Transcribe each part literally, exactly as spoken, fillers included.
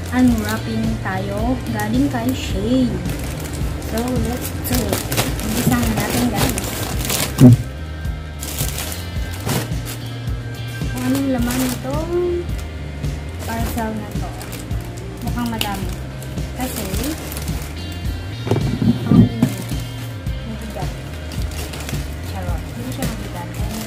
unwrapping tayo galing kay Shein. So, let's do it. Umpisahan na natin, guys. Kung anong laman itong parcel na to. Mukhang madami. Kasi, ang mabigat. Charot. Hindi siya mabigat.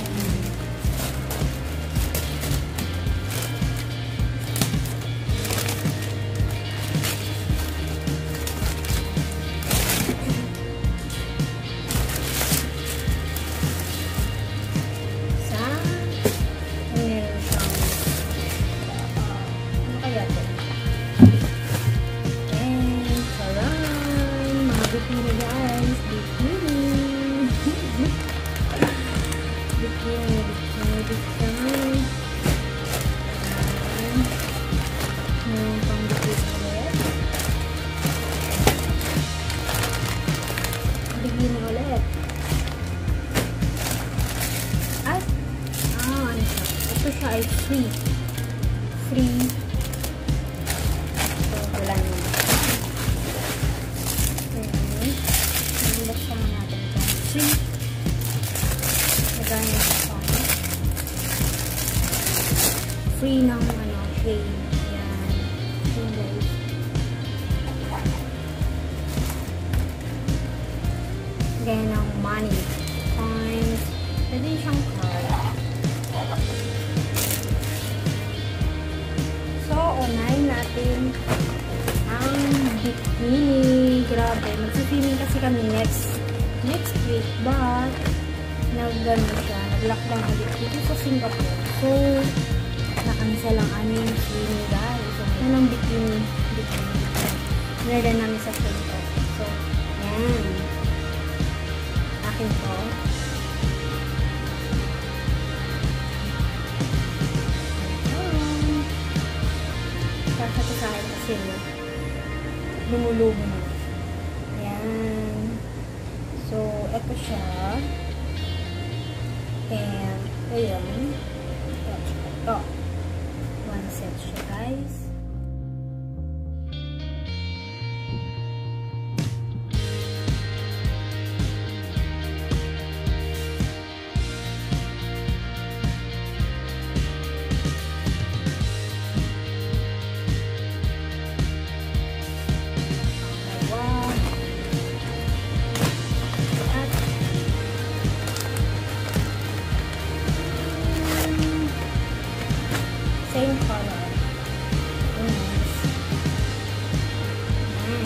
Ay free. Free. So, wala naman. Okay. Nabulasan natin ito. Free. Lagayan ito. Free ng ano, shade. Yan. Yan guys. Lagayan ng money. Coins. Pwede siyang card. Unahin natin ang bikini. Grabe. Magsiswimming kasi kami next next week. But, nag-gano siya. Nag-lockdown ulit dito sa Singapore. So, nakansel ang aming swimming guys. So, yun ang bikini. Bikini. Nilagyan namin sa pinto. So, yan. Akin to. Sa akin kasi lumulubo na. Ayan. So, eto siya. And, ayan. Ito. One set siya, guys. Same color. Nice. Mm.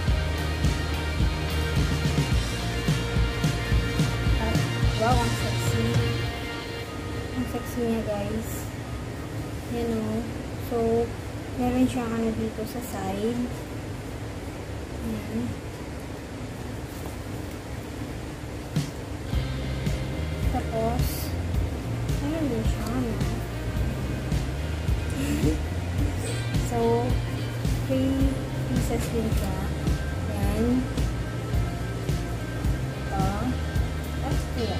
At, wow, ang sexy. Ang sexy niya, guys. Yan o. So, meron siyang ano dito sa side. Yan. Tapos, meron din siya, ano. So, three pieces din siya. Yan. Ito. That's two.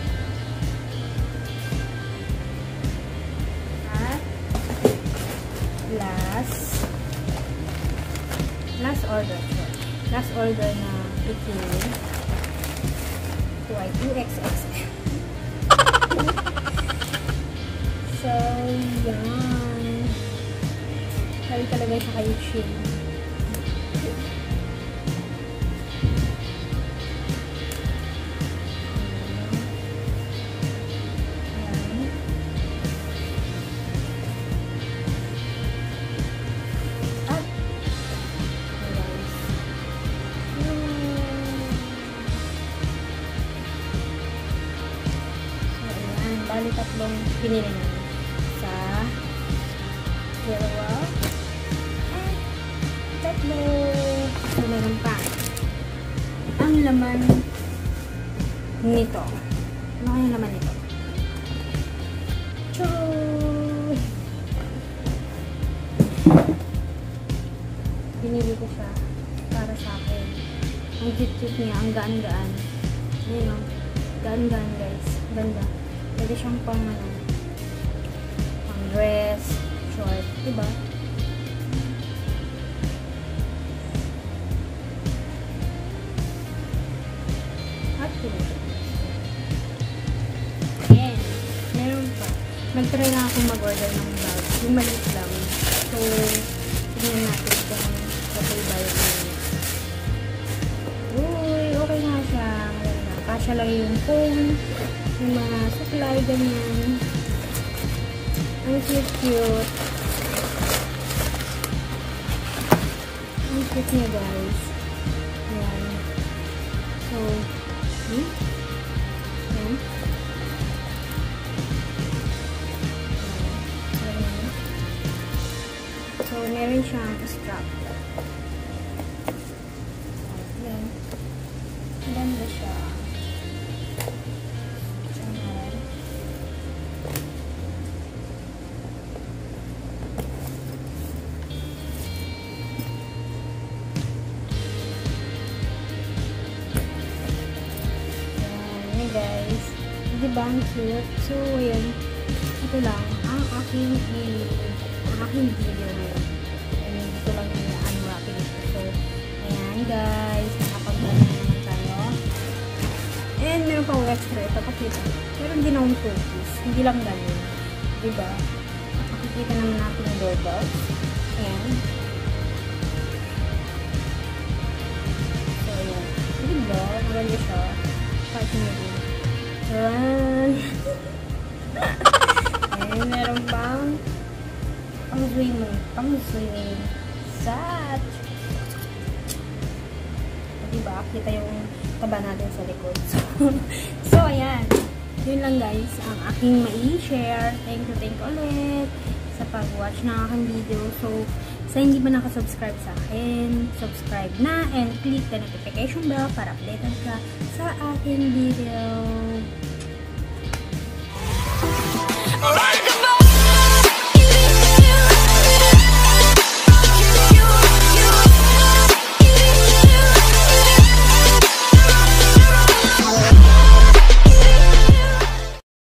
At, last, last order. Last order na bikini. two X X L. So, yan. Sabi talaga siya kay Shein. At, guys. So, ayan. Bali tatlong pinili namin. Sa dalawa. Tatlo. So, meron pa. Ang laman nito. Ano kaya laman nito? Choo! Binili ko siya para sa akin. Ang cute-cute niya. Ang gaan-gaan. Ayan o. Gaan-gaan, guys. Ganda. Pwede siyang pang ano, pang dress, short. Diba? nagtry na ako mag-order ng bag. Yung maliit lang. So, tingnan natin kung okay ba yung maliit. Uy, okay nga siya. Maganda. Kasya lang yung phone, yung mga supply, ganyan. Ang cute-cute. Ang cute niya, guys. Ayan. So, hmm? Ayan. Ayan. So, meron siyang strap. Ayan. Ganda siya. Ayan. Guys, diba ang cute? So, ayan, ito lang ang aking ang aking video ngayon. Ayan, dito lang yung unwrapping ito. So, ayan guys, nakapag-ano naman tayo. And meron pa extra ito, pakita. Pero hindi na yung cookies, hindi lang ganun. Diba? Pakikita naman natin yung doorbells. Ayan. So, ayan. Diba? Maganda siya. Pati nyo din. Ayan. Ayan, meron pang pang swimming. Pang swimming. Sat! Diba? Kita yung taba natin sa likod. So, so ayan. Yun lang guys, ang aking mai-share. Thank you, thank you ulit sa pag-watch ng aking video. So, sa hindi ba nakasubscribe sa akin, subscribe na and click the notification bell para updated ka sa aking video.